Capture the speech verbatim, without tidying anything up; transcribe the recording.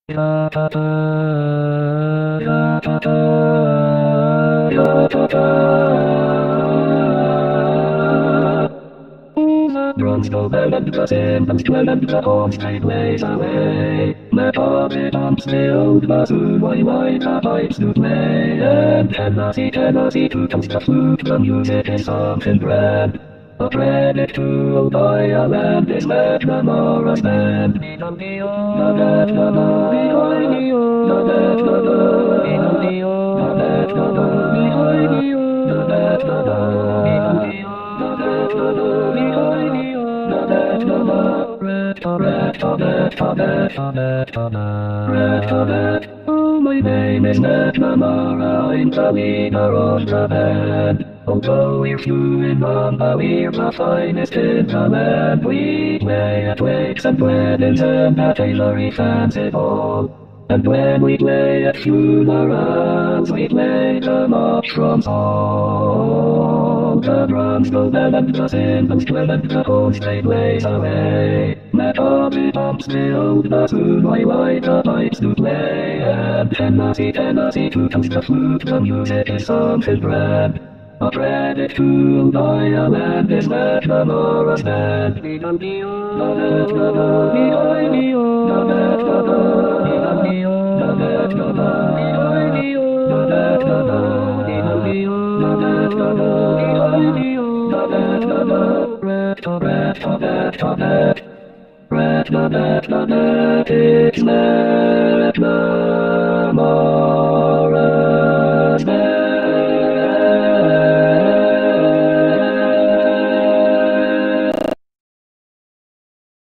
Ya-ta-ta, ya-ta-ta, ya-ta-ta. The drums go bell and the cymbals swell and the horns take blaze away. Let all the drums fill the bassoon, why, why, the pipes do play. And Tennessee, Tennessee, two comes the flute, the music is something grand. A credit to old Ireland is McNamara's band. Na-da-na-na, na-da-na-na, na-da-na-na, na-da-na-na, oh, my name is McNamara, I'm the leader of the band. Although we're few in number, we're the finest in the land. We play at wakes and weddings and at Hillary Fancy Ball. And when we play at funerals, we play the march from song. The drums go bell and the cymbals swell and the horns they blaze away. Let all the pumps fill the bassoon, why, why, the pipes do play. And Tennessee, Tennessee, two comes the flute, the music is something grand. A credit to old Ireland is McNamara's band. It's McNamara's band.